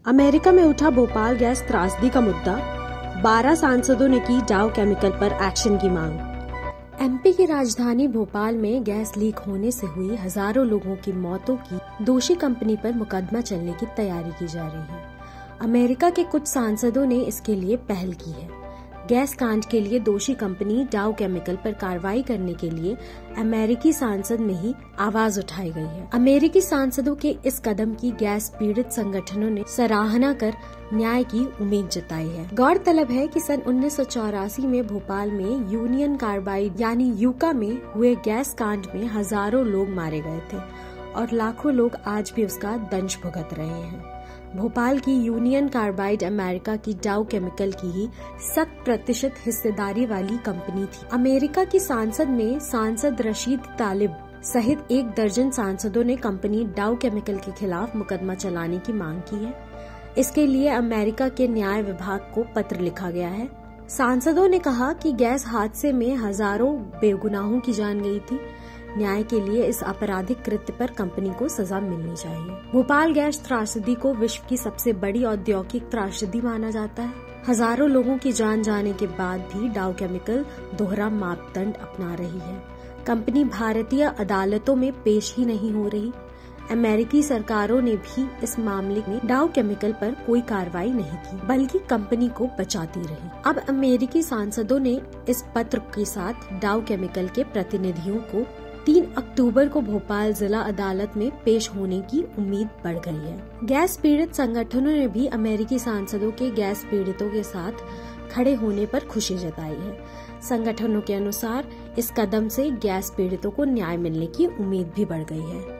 America में उठा Bhopal gas त्रासदी का मुद्दा, 12 सांसदों ने की डाउ केमिकल पर एक्शन की मांग। एमपी की राजधानी भोपाल में गैस लीक होने से हुई हजारों लोगों की मौतों की दोषी कंपनी पर मुकदमा चलने की तैयारी की जा रही है। अमेरिका के कुछ सांसदों ने इसके लिए पहल की है। गैस कांड के लिए दोषी कंपनी डाउ केमिकल पर कार्रवाई करने के लिए अमेरिकी संसद में ही आवाज उठाई गई है। अमेरिकी सांसदों के इस कदम की गैस पीड़ित संगठनों ने सराहना कर न्याय की उम्मीद जताई है। गौरतलब है कि सन 1984 में भोपाल में यूनियन कार्बाइड यानी यूका में हुए गैस कांड में हजारों लोग मारे गए थे और लाखों लोग आज भी उसका दंश भुगत रहे हैं। भोपाल की यूनियन कार्बाइड अमेरिका की डाउ केमिकल की ही 100% हिस्सेदारी वाली कंपनी थी। अमेरिका की संसद में सांसद रशीद तालिब सहित 1 दर्जन सांसदों ने कंपनी डाउ केमिकल के खिलाफ मुकदमा चलाने की मांग की है। इसके लिए अमेरिका के न्याय विभाग को पत्र लिखा गया है। सांसदों ने कहा कि गैस हादसे में हजारों बेगुनाहों की जान गई थी। न्याय के लिए इस आपराधिक कृत्य पर कंपनी को सजा मिलनी चाहिए। भोपाल गैस त्रासदी को विश्व की सबसे बड़ी औद्योगिक त्रासदी माना जाता है। हजारों लोगों की जान जाने के बाद भी डाउ केमिकल दोहरा मापदंड अपना रही है। कंपनी भारतीय अदालतों में पेश ही नहीं हो रही। अमेरिकी सरकारों ने भी इस मामले में डाउ केमिकल पर कोई कार्रवाई नहीं की, बल्कि कंपनी को बचाती रही। अब अमेरिकी सांसदों ने इस पत्र के साथ डाउ केमिकल के प्रतिनिधियों को 3 अक्टूबर को भोपाल जिला अदालत में पेश होने की उम्मीद बढ़ गई है। गैस पीड़ित संगठनों ने भी अमेरिकी सांसदों के गैस पीड़ितों के साथ खड़े होने पर खुशी जताई है। संगठनों के अनुसार इस कदम से गैस पीड़ितों को न्याय मिलने की उम्मीद भी बढ़ गई है।